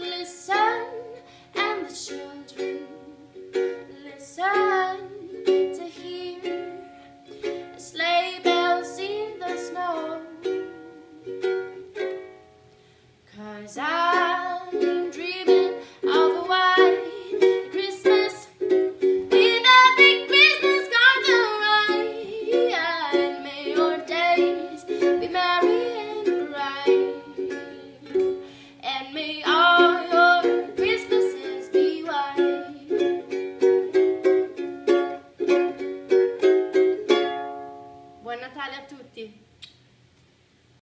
listen, and the children listen to hear sleigh bells in the snow. 'Cause I'm dreaming of a white Christmas with a big Christmas card to write. And may your days be merry and bright, and may all your Christmases be white. Buon Natale a tutti!